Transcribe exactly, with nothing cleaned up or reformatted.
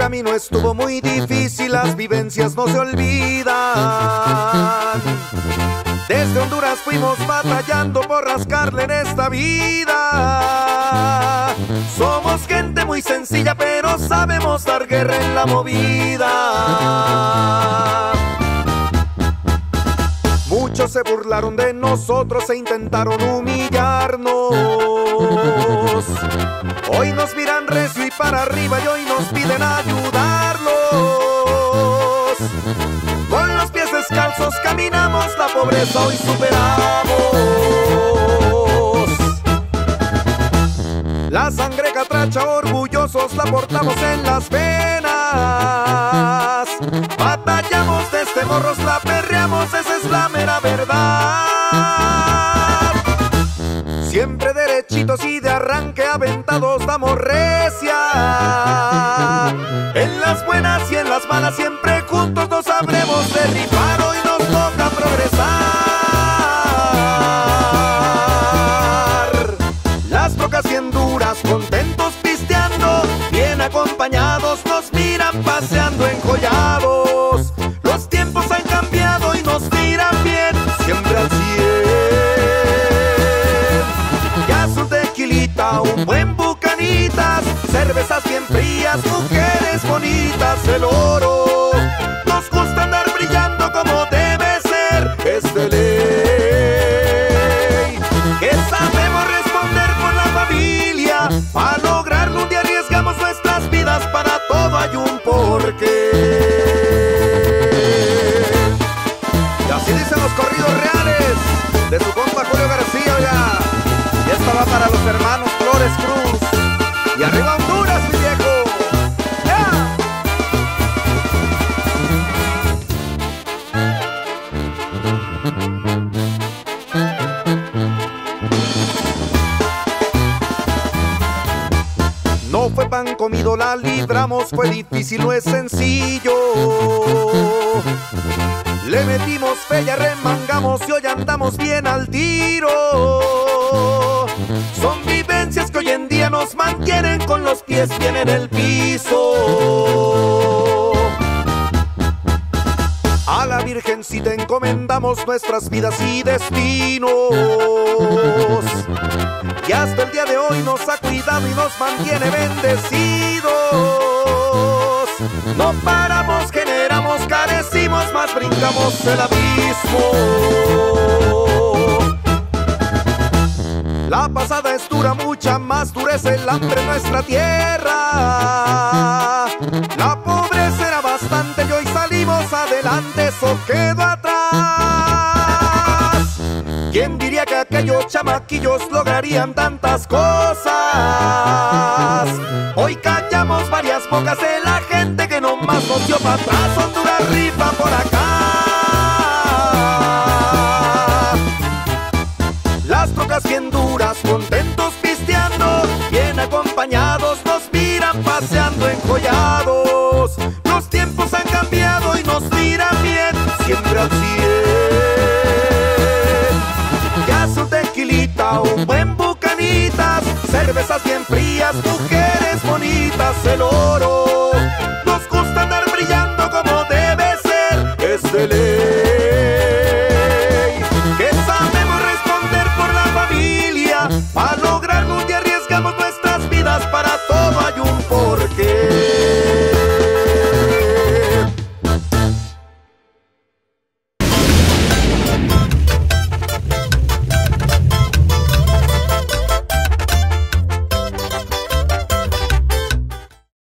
camino estuvo muy difícil, las vivencias no se olvidan. Desde Honduras fuimos batallando por rascarle en esta vida. Somos gente muy sencilla, pero sabemos dar guerra en la movida. Muchos se burlaron de nosotros e intentaron humillarnos. Hoy nos miran recio y para arriba y hoy nos piden ayudarlos. Con los pies descalzos caminamos, la pobreza hoy superamos. La sangre catracha orgullosos la portamos en las venas. Batallamos desde morros, la perreamos, esa es la mera verdad. Siempre derechitos y de arranque aventados damos recia. En las buenas y en las malas siempre juntos nos sabremos derribar. Hoy nos toca progresar. Las trocas y Honduras contentos pisteando, bien acompañados nos miran paseando enjollados. Los tiempos han cambiado y nos miran bien, siempre al cien. Ya su tequilita, un buen bucanitas, cervezas bien frías, mujeres bonitas, el oro. Nos gusta andar brillando como debe ser, es de ley. Que sabemos responder por la familia, para lograrlo un día arriesgamos nuestras vidas, para todo hay un porqué. Y así dicen los corridos reales de su compa Julio García, ya. Y esta va para los hermanos Flores Cruz. Y arriba Honduras, mi viejo. ¡Yeah! No fue pan comido, la libramos, fue difícil, no es sencillo. Le metimos fe, ya remangamos y hoy andamos bien al tiro. Son vivencias que hoy en día nos mantienen con los pies bien en el piso. A la Virgencita encomendamos nuestras vidas y destinos. Y hasta el día de hoy nos ha cuidado y nos mantiene bendecidos. No paramos, generamos, carecimos, más brincamos el abismo. La pasada es dura, mucha más dura es el hambre en nuestra tierra. La pobreza era bastante y hoy salimos adelante, eso quedó atrás. ¿Quién diría que aquellos chamaquillos lograrían tantas cosas? Hoy callamos varias bocas de la gente que nomás nos dio para atrás. Honduras rifa por acá. Las trocas y Honduras contentos pisteando, bien acompañados nos miran paseando enjollados. Los tiempos han cambiado y nos miran bien, siempre al cien. Ya su tequilita, un buen bucanitas, cervezas bien frías, mujeres bonitas, el oro.